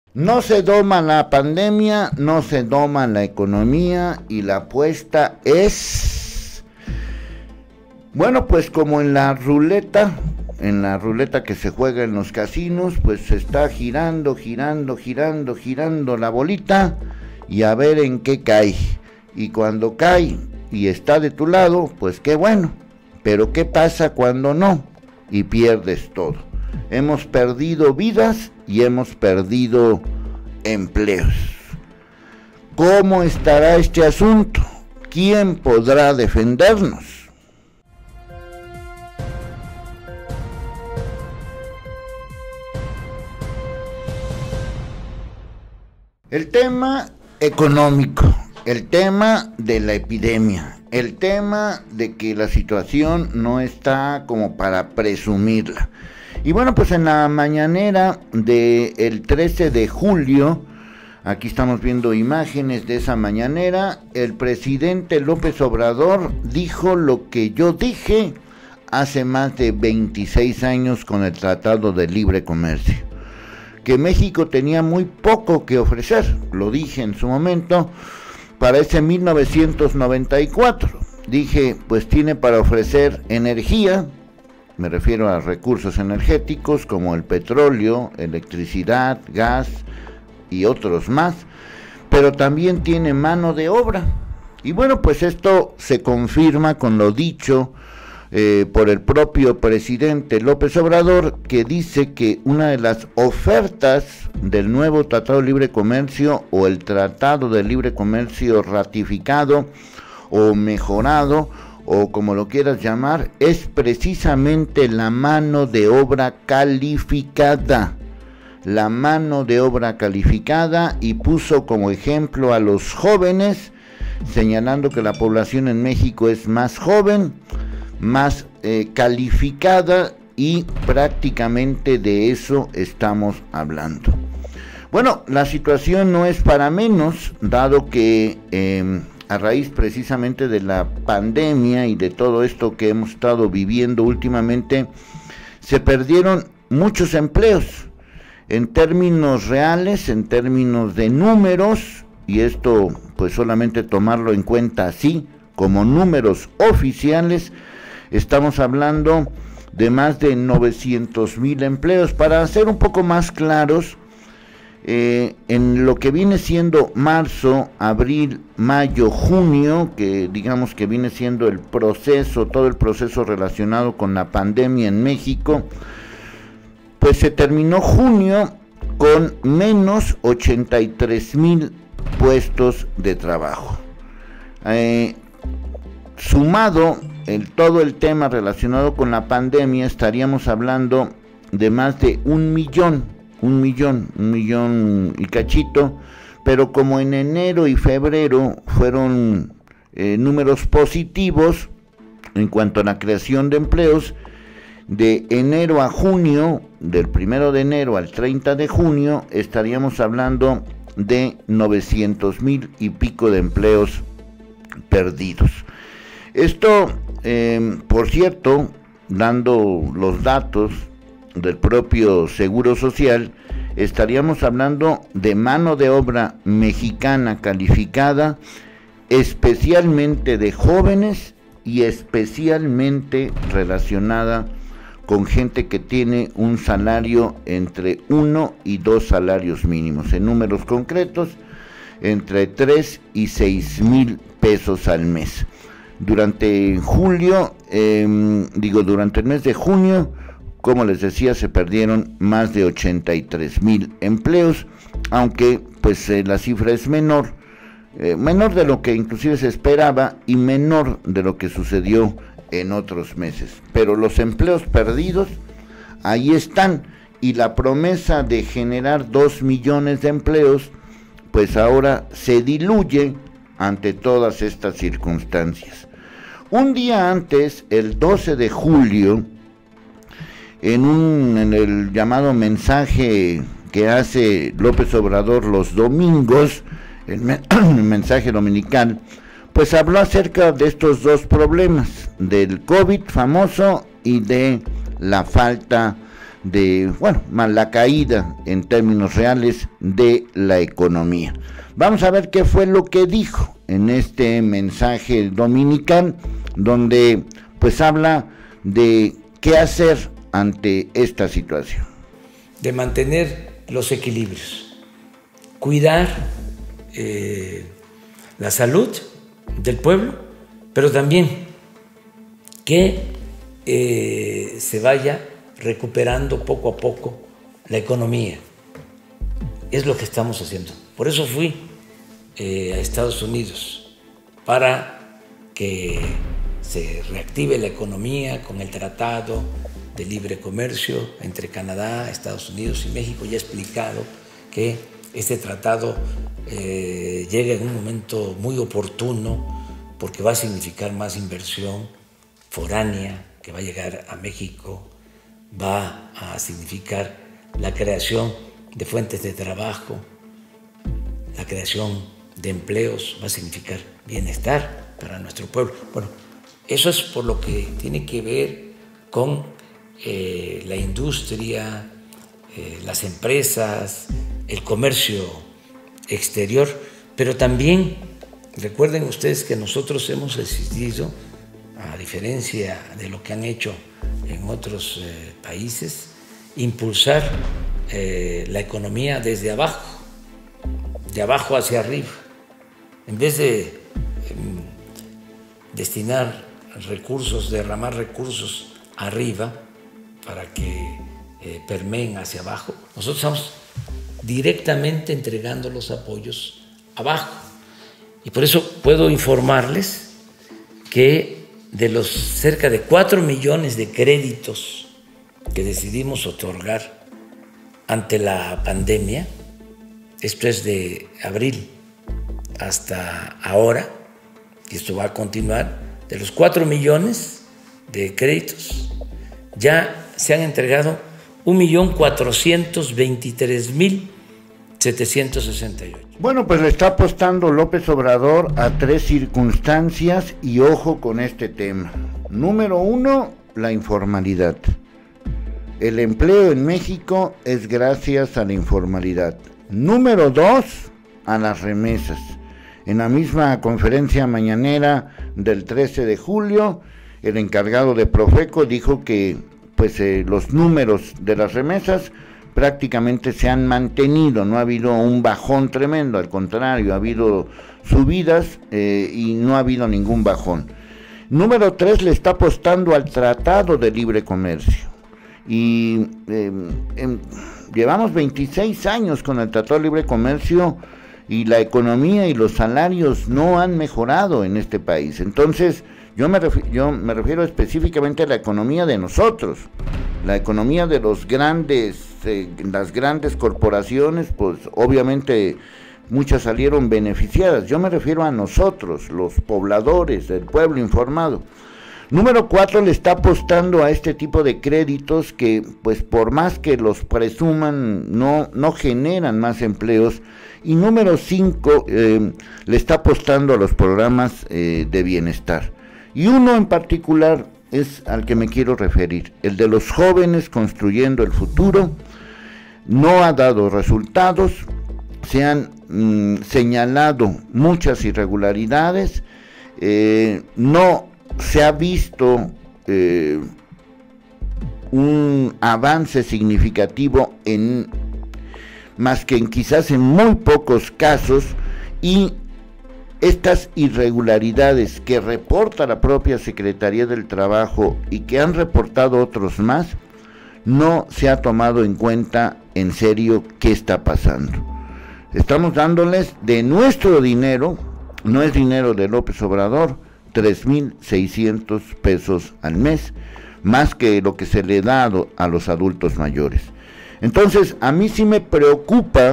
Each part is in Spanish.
No se doma la pandemia, no se doma la economía y la apuesta es, bueno, pues como en la ruleta que se juega en los casinos, pues se está girando la bolita y a ver en qué cae. Y cuando cae y está de tu lado, pues qué bueno, pero ¿qué pasa cuando no? Y pierdes todo. Hemos perdido vidas y hemos perdido empleos. ¿Cómo estará este asunto? ¿Quién podrá defendernos? El tema económico, el tema de la epidemia, el tema de que la situación no está como para presumirla. Y bueno, pues en la mañanera del 13 de julio, aquí estamos viendo imágenes de esa mañanera, el presidente López Obrador dijo lo que yo dije hace más de 26 años con el Tratado de Libre Comercio, que México tenía muy poco que ofrecer, lo dije en su momento, para ese 1994. Dije, pues tiene para ofrecer energía, me refiero a recursos energéticos como el petróleo, electricidad, gas y otros más, pero también tiene mano de obra. Y bueno, pues esto se confirma con lo dicho por el propio presidente López Obrador, que dice que una de las ofertas del nuevo Tratado de Libre Comercio o el Tratado de Libre Comercio ratificado o mejorado, o como lo quieras llamar, es precisamente la mano de obra calificada. La mano de obra calificada, y puso como ejemplo a los jóvenes, señalando que la población en México es más joven, más calificada, y prácticamente de eso estamos hablando. Bueno, la situación no es para menos, dado que a raíz precisamente de la pandemia y de todo esto que hemos estado viviendo últimamente, se perdieron muchos empleos en términos reales, en términos de números, y esto pues solamente tomarlo en cuenta así, como números oficiales, estamos hablando de más de 900,000 empleos. Para ser un poco más claros, en lo que viene siendo marzo, abril, mayo, junio, que digamos que viene siendo el proceso, todo el proceso relacionado con la pandemia en México, pues se terminó junio con menos 83,000 puestos de trabajo. Sumado todo el tema relacionado con la pandemia, estaríamos hablando de más de un millón y cachito, pero como en enero y febrero fueron números positivos en cuanto a la creación de empleos, de enero a junio, del 1 de enero al 30 de junio, estaríamos hablando de 900,000 y pico de empleos perdidos. Esto, por cierto, dando los datos del propio Seguro Social, estaríamos hablando de mano de obra mexicana calificada, especialmente de jóvenes y especialmente relacionada con gente que tiene un salario entre 1 y 2 salarios mínimos, en números concretos, entre 3 y 6,000 pesos al mes. Durante julio, durante el mes de junio, como les decía, se perdieron más de 83,000 empleos, aunque pues la cifra es menor de lo que inclusive se esperaba y menor de lo que sucedió en otros meses. Pero los empleos perdidos ahí están, y la promesa de generar 2 millones de empleos pues ahora se diluye ante todas estas circunstancias. Un día antes, el 12 de julio, en el llamado mensaje que hace López Obrador los domingos, el mensaje dominical, pues habló acerca de estos dos problemas, del COVID famoso y de la falta más la caída en términos reales de la economía. Vamos a ver qué fue lo que dijo en este mensaje dominical, donde pues habla de qué hacer ante esta situación. De mantener los equilibrios, cuidar la salud del pueblo, pero también que se vaya recuperando poco a poco la economía. Es lo que estamos haciendo. Por eso fui a Estados Unidos, para que se reactive la economía con el Tratado de Libre Comercio entre Canadá, Estados Unidos y México. Ya he explicado que este tratado llega en un momento muy oportuno, porque va a significar más inversión foránea que va a llegar a México, va a significar la creación de fuentes de trabajo, la creación de empleos, va a significar bienestar para nuestro pueblo. Bueno, eso es por lo que tiene que ver con la industria, las empresas, el comercio exterior, pero también recuerden ustedes que nosotros hemos decidido, a diferencia de lo que han hecho en otros países, impulsar la economía desde abajo, de abajo hacia arriba, en vez de destinar recursos, derramar recursos arriba para que permeen hacia abajo. Nosotros estamos directamente entregando los apoyos abajo. Y por eso puedo informarles que de los cerca de 4 millones de créditos que decidimos otorgar ante la pandemia, esto es de abril hasta ahora, y esto va a continuar, de los 4 millones de créditos ya se han entregado 1.423.768. Bueno, pues le está apostando López Obrador a 3 circunstancias y ojo con este tema. Número 1, la informalidad. El empleo en México es gracias a la informalidad. Número 2, a las remesas. En la misma conferencia mañanera del 13 de julio, el encargado de Profeco dijo que los números de las remesas prácticamente se han mantenido, no ha habido un bajón tremendo, al contrario, ha habido subidas y no ha habido ningún bajón. Número 3, le está apostando al Tratado de Libre Comercio. Y llevamos 26 años con el Tratado de Libre Comercio y la economía y los salarios no han mejorado en este país. Entonces, yo me refiero específicamente a la economía de nosotros, la economía de las grandes corporaciones, pues obviamente muchas salieron beneficiadas. Yo me refiero a nosotros, los pobladores, el pueblo informado. Número 4, le está apostando a este tipo de créditos que, pues por más que los presuman, no generan más empleos. Y número 5, le está apostando a los programas de bienestar. Y uno en particular es al que me quiero referir, el de los jóvenes construyendo el futuro. No ha dado resultados, se han señalado muchas irregularidades, no se ha visto un avance significativo más que quizás en muy pocos casos, y estas irregularidades que reporta la propia Secretaría del Trabajo y que han reportado otros más, no se ha tomado en cuenta en serio qué está pasando. Estamos dándoles de nuestro dinero, no es dinero de López Obrador, 3,600 pesos al mes, más que lo que se le da a los adultos mayores. Entonces, a mí sí me preocupa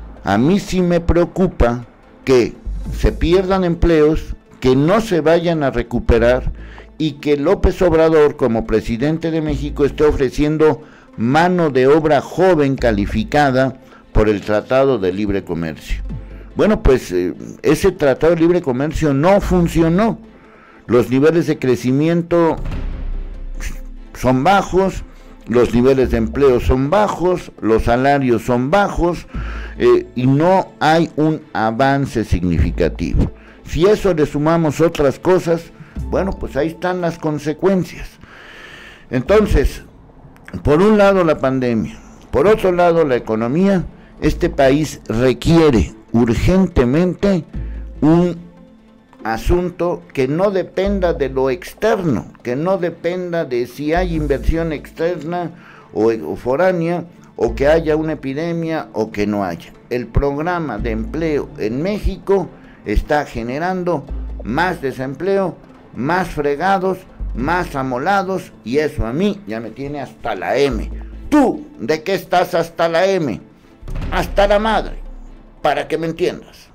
que se pierdan empleos, que no se vayan a recuperar y que López Obrador, como presidente de México, esté ofreciendo mano de obra joven calificada por el Tratado de Libre Comercio. Bueno, pues ese Tratado de Libre Comercio no funcionó. Los niveles de crecimiento son bajos los niveles de empleo son bajos, los salarios son bajos, y no hay un avance significativo. Si eso le sumamos otras cosas, bueno, pues ahí están las consecuencias. Entonces, por un lado la pandemia, por otro lado la economía. Este país requiere urgentemente un asunto que no dependa de lo externo, que no dependa de si hay inversión externa o foránea, o que haya una epidemia o que no haya. El programa de empleo en México está generando más desempleo, más fregados, más amolados, y eso a mí ya me tiene hasta la M. ¿Tú de qué estás hasta la M? Hasta la madre, para que me entiendas.